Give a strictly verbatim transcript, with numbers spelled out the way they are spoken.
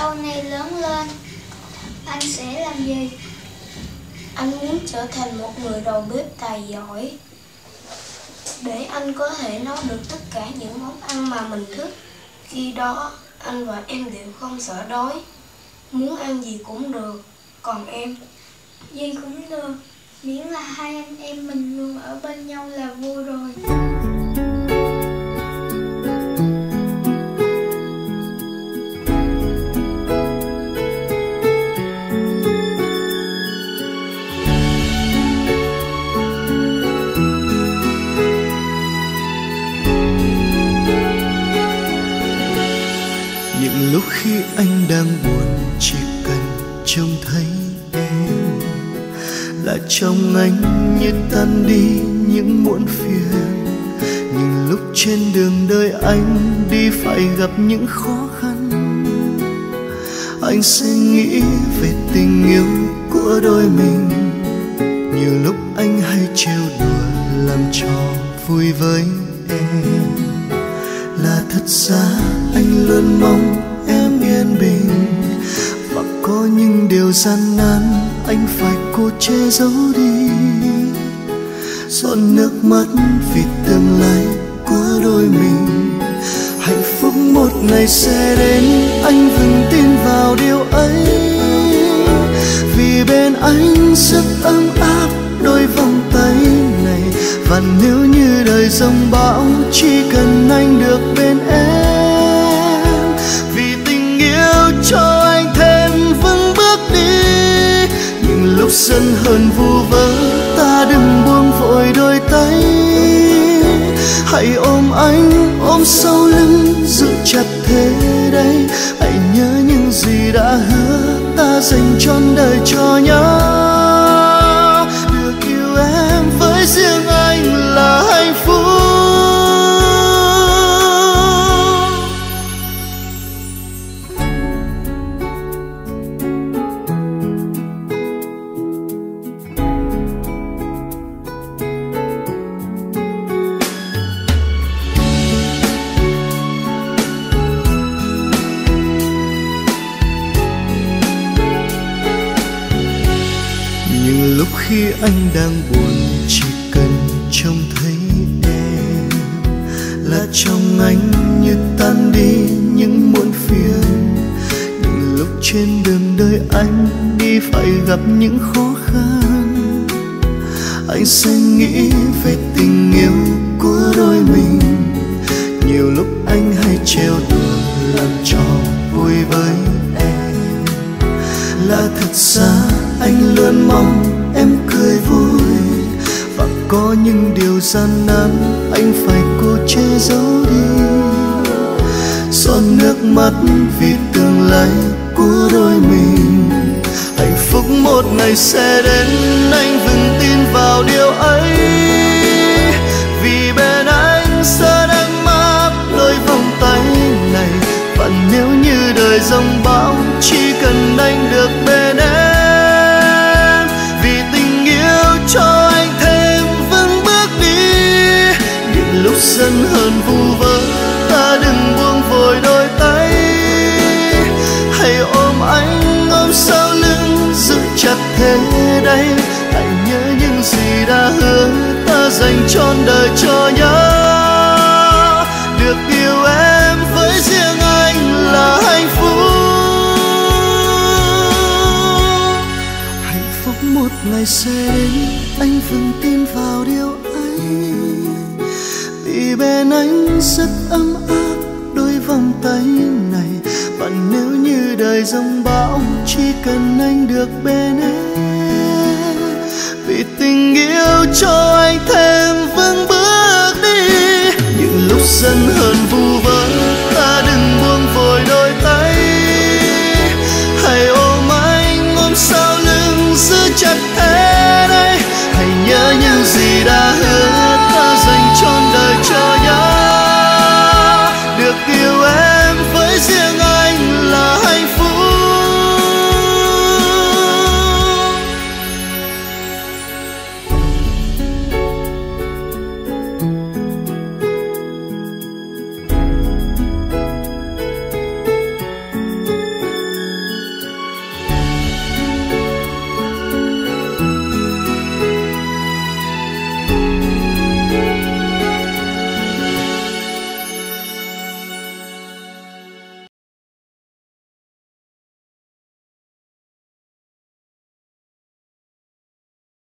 sau này lớn lên anh sẽ làm gì? Anh muốn trở thành một người đầu bếp tài giỏi để anh có thể nấu được tất cả những món ăn mà mình thích. Khi đó anh và em đều không sợ đói, muốn ăn gì cũng được. Còn em? Gì cũng được, miễn là hai anh em mình luôn ở bên nhau là vui rồi. Những lúc khi anh đang buồn, chỉ cần trông thấy em là trong anh như tan đi những muộn phiền. Nhưng lúc trên đường đời anh đi phải gặp những khó khăn, anh sẽ nghĩ về tình yêu của đôi mình. Nhiều lúc anh hay trêu đùa làm trò vui với em, là thật ra anh luôn mong em yên bình. Và có những điều gian nan anh phải cố che giấu đi, giọt nước mắt vì tương lai của đôi mình. Hạnh phúc một ngày sẽ đến, anh vững tin vào điều ấy. Vì bên anh rất ấm áp đôi vòng tay này. Và nếu như đời giông bão, chỉ cần anh được bên em. Vì tình yêu cho anh thêm vững bước đi. Nhưng lúc giận hờn vu vơ, ta đừng buông vội đôi tay. Hãy ôm anh, ôm sau lưng, giữ chặt thế đây. Hãy nhớ những gì đã hứa, ta dành trọn đời cho nhau. Được yêu em với riêng anh là hạnh phúc. Nhưng lúc khi anh đang buồn, chỉ cần trông thấy em là trong anh như tan đi những muộn phiền. Nhưng lúc trên đường đời anh đi phải gặp những khó khăn, anh sẽ nghĩ về tình yêu của đôi mình. Nhiều lúc anh hay trêu đùa làm trò vui với em, là thật ra anh luôn mong em cười vui. Và có những điều gian nan anh phải cố che giấu đi, giọt nước mắt vì tương lai của đôi mình. Hạnh phúc một ngày sẽ đến, anh vững tin vào điều ấy. Vì bên anh sẽ ấm áp đôi vòng tay này. Và nếu như đời giông bão, chỉ cần anh được bên em. Vì tình yêu cho anh thêm vững bước đi. Những lúc giận hờn vu vơ, ta đừng buông vội đôi tay. Hãy ôm anh, ôm sau lưng, giữ chặt thế đây. Hãy nhớ những gì đã hứa, ta dành trọn đời cho nhau. Được yêu em với riêng anh là hạnh phúc. Hạnh phúc một ngày sẽ đến, anh vững tin vào điều ấy. Vì bên anh rất ấm áp đôi vòng tay này. Và nếu như đời giông bão, chỉ cần anh được bên em. Vì tình yêu cho anh thêm